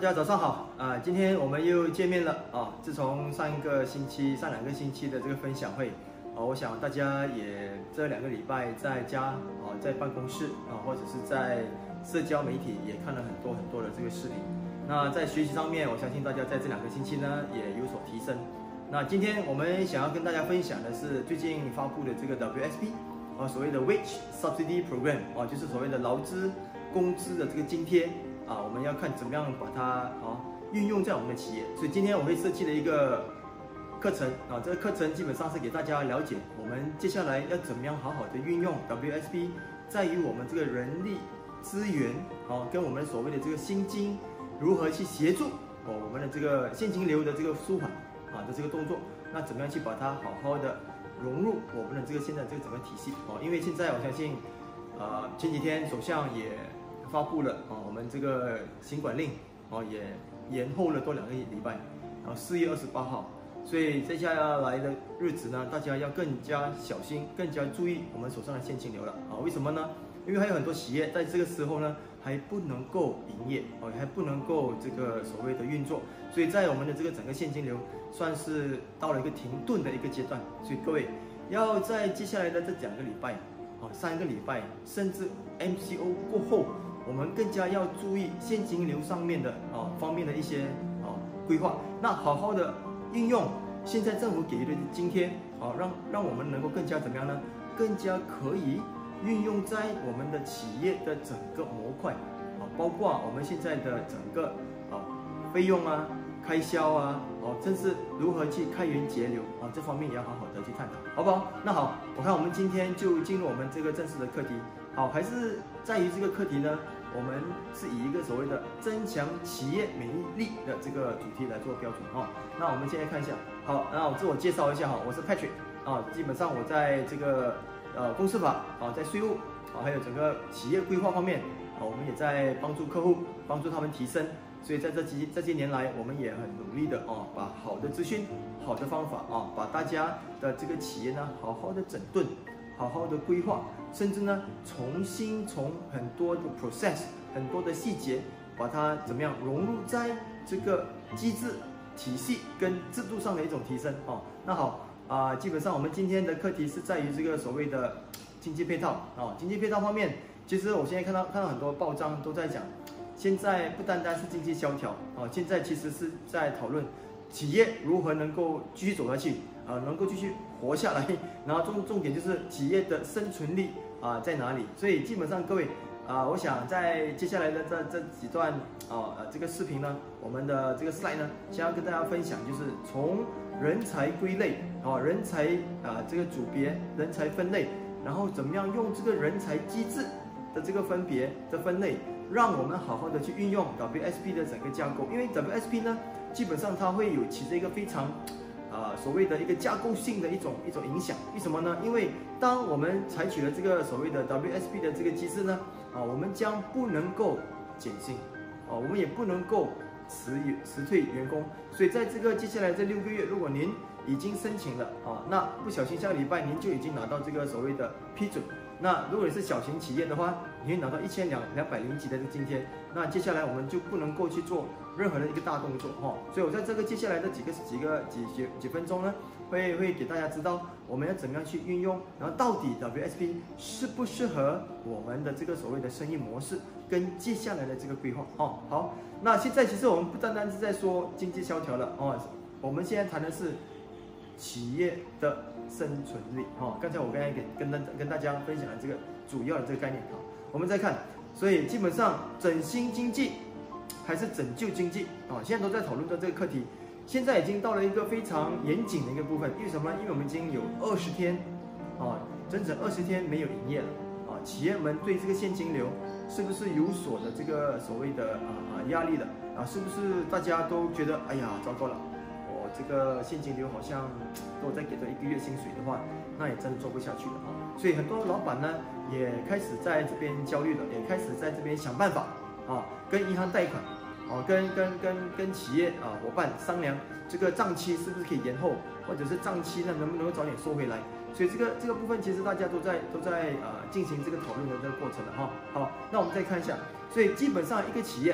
家早上好啊！今天我们又见面了啊！自从上两个星期的这个分享会我想大家也这2个礼拜在家在办公室或者是在社交媒体也看了很多的这个视频。那在学习上面，我相信大家在这2个星期呢也有所提升。那今天我们想要跟大家分享的是最近发布的这个 WSP 所谓的 Wage Subsidy Program 就是所谓的劳资工资的这个津贴。我们要看怎么样把它运用在我们的企业，所以今天我会设计了一个课程这个课程基本上是给大家了解我们接下来要怎么样好好的运用 WSP 在于我们这个人力资源跟我们所谓的这个薪金如何去协助我们的这个现金流的这个舒缓的这个动作，那怎么样去把它好好的融入我们的这个现在这个整个体系因为现在我相信前几天首相也发布了我们这个行管令也延后了多2个礼拜，4月28号，所以接下来的日子呢，大家要更加小心，更加注意我们手上的现金流了为什么呢？因为还有很多企业在这个时候呢还不能够营业还不能够这个所谓的运作，所以在我们的这个整个现金流算是到了一个停顿的一个阶段，所以各位要在接下来的这2个礼拜3个礼拜，甚至 MCO 过后，我们更加要注意现金流上面的方面的一些规划，那好好的运用现在政府给予的津贴让我们能够更加怎么样呢？更加可以运用在我们的企业的整个模块包括我们现在的整个费用开销甚至如何去开源节流这方面也要好好的去探讨，好不好？那好，我看我们今天就进入我们这个正式的课题。还是在于这个课题呢，我们是以一个所谓的增强企业免疫力的这个主题来做标准那我们现在看一下，好，那我自我介绍一下我是 Patrick 基本上我在这个公司法在税务还有整个企业规划方面我们也在帮助客户，帮助他们提升。所以在这些年来，我们也很努力的把好的资讯、好的方法把大家的这个企业呢好好的整顿，好好的规划，甚至呢重新从很多的 process、很多的细节，把它怎么样融入在这个机制、体系跟制度上的一种提升那好基本上我们今天的课题是在于这个所谓的经济配套经济配套方面，其实我现在看到很多报章都在讲。现在不单单是经济萧条现在其实是在讨论企业如何能够继续走下去能够继续活下来，然后重点就是企业的生存力在哪里。所以基本上各位我想在接下来的这几段这个视频呢，我们的这个 slide 呢，想要跟大家分享就是从人才归类人才这个组别人才分类，然后怎么样用这个人才机制的这个分别的分类，让我们好好的去运用 WSP 的整个架构。因为 WSP 呢，基本上它会有起着一个非常所谓的一个架构性的一种影响。为什么呢？因为当我们采取了这个所谓的 WSP 的这个机制呢我们将不能够减薪我们也不能够辞退员工。所以在这个接下来这6个月，如果您已经申请了那不小心下个礼拜您就已经拿到这个所谓的批准。那如果你是小型企业的话，你会拿到1200几的这个津贴。那接下来我们就不能够去做任何的一个大动作所以我在这个接下来的几分钟呢，会给大家知道我们要怎么样去运用，然后到底 WSP 适不适合我们的这个所谓的生意模式跟接下来的这个规划好，那现在其实我们不单单是在说经济萧条了我们现在谈的是企业的生存力刚才我刚才跟大家分享了这个主要的这个概念我们再看，所以基本上整新经济还是拯救经济现在都在讨论的这个课题，现在已经到了一个非常严谨的一个部分。因为什么呢？因为我们已经有20天整整20天没有营业了企业们对这个现金流是不是有所的这个所谓的压力的是不是大家都觉得哎呀糟糕了，我这个现金流好像如果再给他1个月薪水的话，那也真的做不下去了所以很多老板呢也开始在这边焦虑了，也开始在这边想办法跟银行贷款跟企业伙伴商量这个账期是不是可以延后，或者是账期呢能不能够早点收回来。所以这个部分其实大家都在进行这个讨论的这个过程了好，那我们再看一下，所以基本上一个企业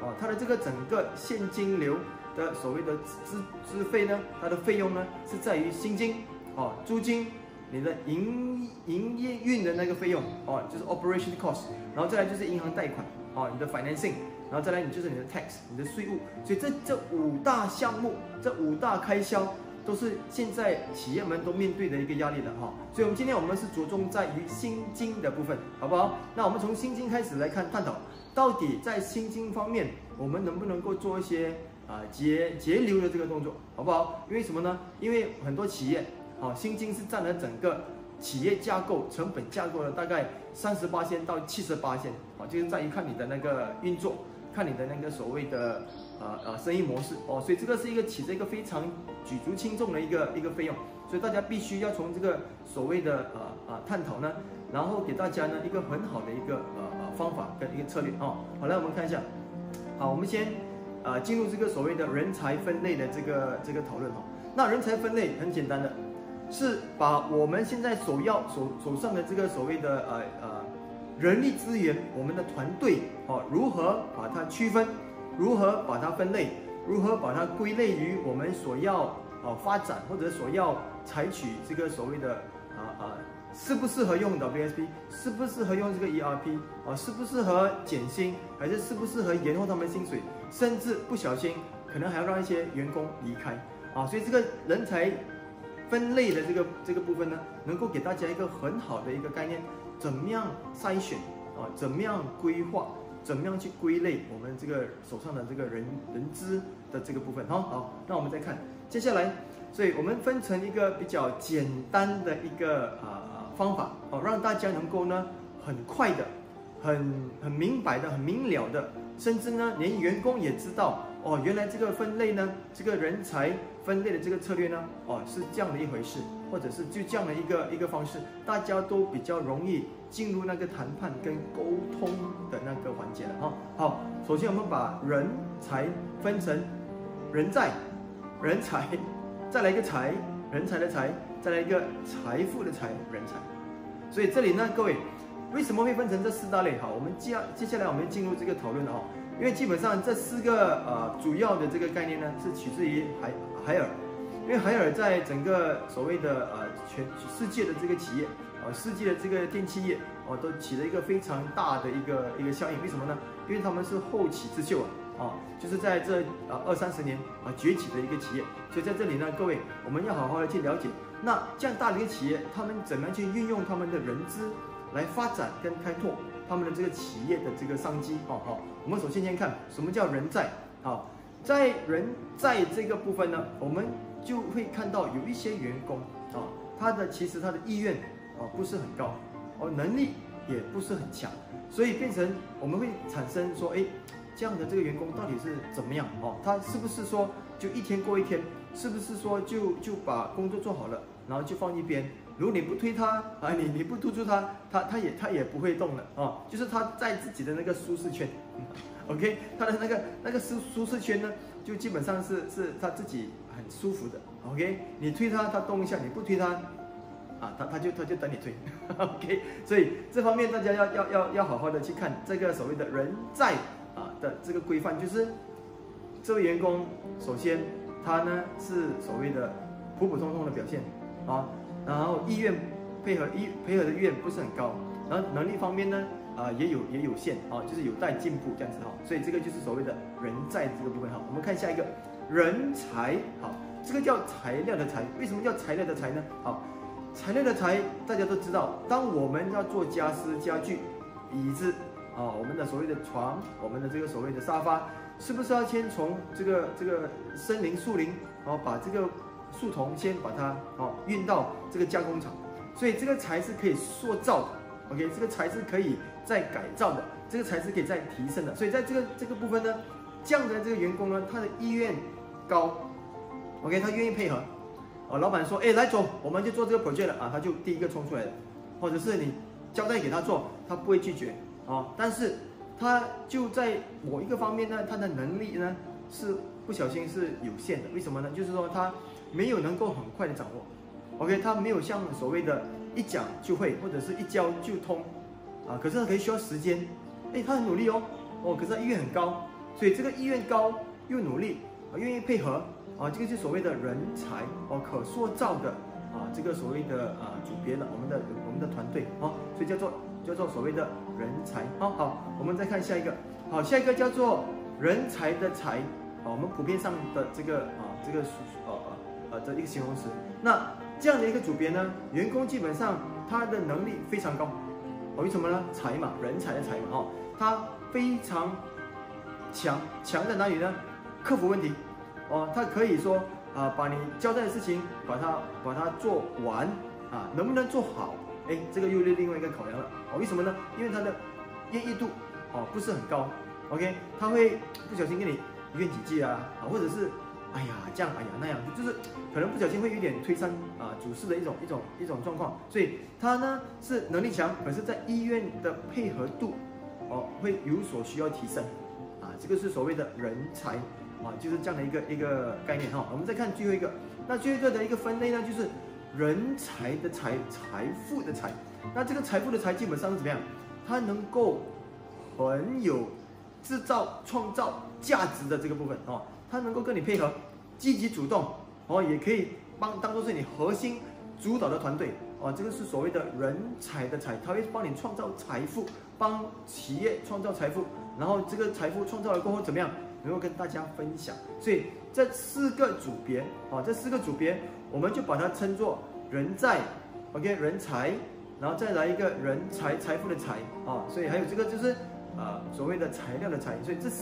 它的这个整个现金流的所谓的资费呢，它的费用呢是在于薪金租金，你的营业运的那个费用就是 operation cost， 然后再来就是银行贷款你的 financing， 然后再来就是你的 tax， 你的税务，所以这5大项目，这5大开销都是现在企业们都面对的一个压力的所以今天我们是着重在于薪金的部分，好不好？那我们从薪金开始来探讨，到底在薪金方面我们能不能够做一些节流的这个动作，好不好？因为什么呢？因为很多企业薪金是占了整个企业架构成本架构的大概30%到70%，就是在于看你的那个运作，看你的那个所谓的生意模式所以这个是起着一个非常举足轻重的一个费用，所以大家必须要从这个所谓的探讨呢，然后给大家呢一个很好的一个方法跟一个策略好，来我们看一下，好，我们先进入这个所谓的人才分类的这个讨论那人才分类很简单的，是把我们现在手上的这个所谓的人力资源，我们的团队如何把它区分，如何把它分类，如何把它归类于我们所要发展或者所要采取这个所谓的适不适合用 WSP， 适不适合用这个 ERP 适不适合减薪，还是适不适合延后他们的薪水，甚至不小心可能还要让一些员工离开所以这个人才分类的这个部分呢，能够给大家一个很好的一个概念，怎么样筛选怎么样规划，怎么样去归类我们这个手上的这个人资的这个部分好，那我们再看接下来，所以我们分成一个比较简单的一个方法让大家能够呢很快的、很明白的、很明了的，甚至呢连员工也知道原来这个分类呢，这个人才分类的这个策略呢是这样的一回事，或者是就这样的一个方式，大家都比较容易进入那个谈判跟沟通的那个环节了好，首先我们把人才分成人在、人才，再来一个财，人才的财，再来一个财富的财，人才。所以这里呢，各位为什么会分成这4大类？好，我们接下来我们进入这个讨论了因为基本上这4个主要的这个概念呢，是取自于海尔，因为海尔在整个所谓的全世界的这个企业世界的这个电器业都起了一个非常大的一个效应。为什么呢？因为他们是后起之秀就是在这20-30年崛起的一个企业。所以在这里呢，各位我们要好好的去了解，那这样大的一个企业，他们怎么样去运用他们的人资来发展跟开拓他们的这个企业的这个商机我们首先看什么叫人在在人在这个部分呢，我们就会看到有一些员工其实他的意愿不是很高能力也不是很强，所以变成我们会产生说这样的这个员工到底是怎么样他是不是说就一天过一天，是不是说就把工作做好了，然后就放一边？如果你不推他你不督促他，他也不会动了就是他在自己的那个舒适圈，OK， 他的那个舒适圈呢，就基本上是他自己很舒服的 ，OK， 你推他动一下，你不推他他就等你推，OK， 所以这方面大家要好好的去看这个所谓的人在的这个规范，就是这位员工首先他呢是所谓的普普通通的表现然后意愿配合的意愿不是很高，然后能力方面呢也有限就是有待进步这样子所以这个就是所谓的人在这个部分我们看下一个人才这个叫材料的材，为什么叫材料的材呢？材料的材大家都知道，当我们要做家私家具、椅子我们的所谓的床，我们的这个所谓的沙发，是不是要先从这个森林树林把这个树丛先把它运到这个加工厂，所以这个材是可以塑造的 ，OK， 这个材是可以再改造的，这个材是可以再提升的，所以在这个部分呢，这样的这个员工呢，他的意愿高 ，OK， 他愿意配合，老板说，来走，我们就做这个 project 了他就第一个冲出来了，或者是你交代给他做，他不会拒绝但是他就在某一个方面呢，他的能力呢是不小心是有限的，为什么呢？就是说他没有能够很快的掌握 ，OK， 他没有像所谓的一讲就会，或者是一教就通可是他可以需要时间，他很努力可是他意愿很高所以这个意愿高又努力愿意配合这个是所谓的人才可塑造的这个所谓的组别的我们的团队所以叫做所谓的人才。好，我们再看下一个。好，下一个叫做人才的才我们普遍上的这个的一个形容词。那这样的一个组别呢，员工基本上他的能力非常高为什么呢？才嘛，人才的才嘛他非常强在哪里呢？克服问题他可以说把你交代的事情把它做完能不能做好？这个又是另外一个考量了为什么呢？因为他的愿意度不是很高 ，OK， 他会不小心跟你一怨几句或者是哎呀这样哎呀那样，就是可能不小心会有点推翻主事的一种状况，所以他呢是能力强，可是在意愿的配合度会有所需要提升这个是所谓的人才就是这样的一个概念我们再看最后一个，那最后一个的一个分类呢，就是人才的财富的财。那这个财富的财基本上是怎么样？它能够很有制造创造价值的这个部分它能够跟你配合，积极主动也可以当做是你核心主导的团队这个是所谓的人才的财，它会帮你创造财富，帮企业创造财富，然后这个财富创造了过后怎么样？能够跟大家分享。所以这4个组别我们就把它称作人在 OK 人才，然后再来一个人才财富的财所以还有这个就是所谓的材料的材。所以这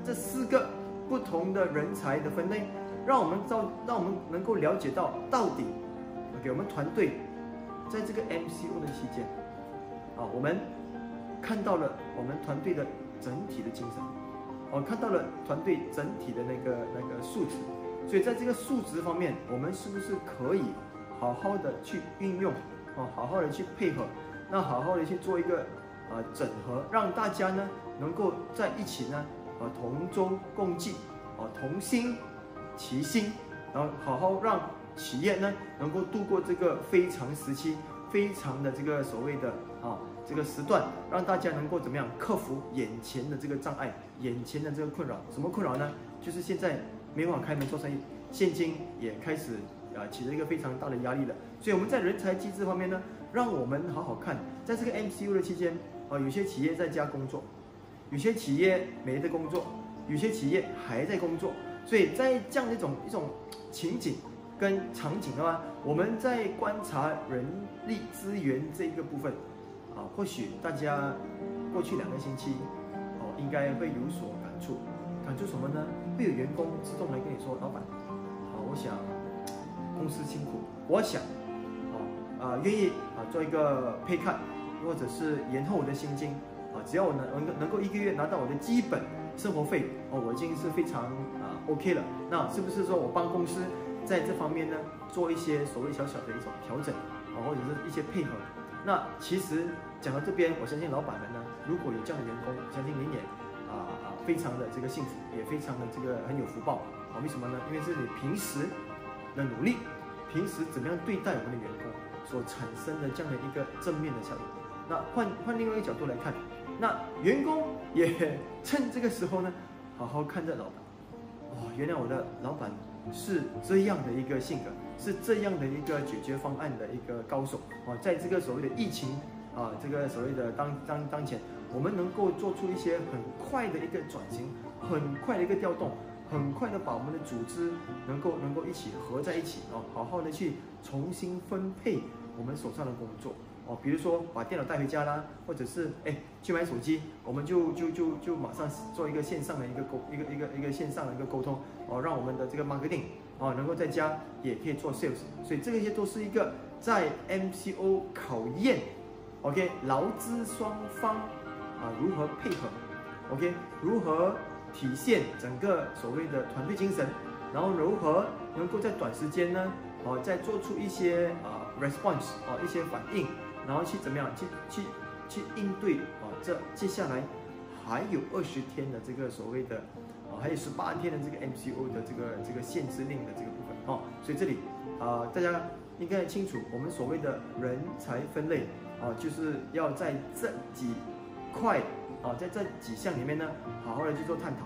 4个不同的人才的分类，让我们能够了解到底OK 我们团队在这个 MCO 的期间我们看到了我们团队的整体的精神看到了团队整体的那个素质。所以在这个素质方面，我们是不是可以好好的去运用好好的去配合，那好好的去做一个整合，让大家呢能够在一起呢同舟共济同心齐心，然后好好让企业呢能够度过这个非常时期，非常的这个所谓的这个时段，让大家能够怎么样克服眼前的这个障碍，眼前的这个困扰。什么困扰呢？就是现在没办法开门做生意，现金也开始起了一个非常大的压力了。所以我们在人才机制方面呢，让我们好好看，在这个 MCO 的期间有些企业在家工作，有些企业没在工作，有些企业还在工作。所以在这样的一种情景跟场景的话，我们在观察人力资源这一个部分或许大家过去2个星期应该会有所感触。感触什么呢？会有员工自动来跟你说，老板我想公司辛苦，我想愿意做一个pay cut，或者是延后我的薪金只要我能够1个月拿到我的基本生活费我已经是非常OK 了。那是不是说我帮公司在这方面呢做一些所谓小小的一种调整或者是一些配合？那其实讲到这边，我相信老板们呢，如果有这样的员工，相信您也非常的这个幸福，也非常的这个很有福报为什么呢？因为是你平时的努力，平时怎么样对待我们的员工所产生的这样的一个正面的效应。那换另外一个角度来看，那员工也趁这个时候呢，好好看着老板原来我的老板是这样的一个性格，是这样的一个解决方案的一个高手在这个所谓的疫情这个所谓的当前，我们能够做出一些很快的一个转型，很快的一个调动，很快的把我们的组织能够一起合在一起好好的去重新分配我们手上的工作比如说把电脑带回家啦，或者是去买手机，我们就马上做一个线上的一个线上的一个沟通让我们的这个 marketing能够在家也可以做 sales。 所以这些都是一个在 MCO 考验 OK 劳资双方如何配合 OK 如何体现整个所谓的团队精神，然后如何能够在短时间呢再做出一些response 一些反应，然后去怎么样去应对这接下来还有20天的这个所谓的还有18天的这个 MCO 的这个限制令的这个部分所以这里大家应该清楚，我们所谓的人才分类就是要在这几块在这几项里面呢，好好的去做探讨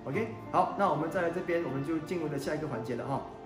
OK， 好，那我们在这边我们就进入了下一个环节了哈。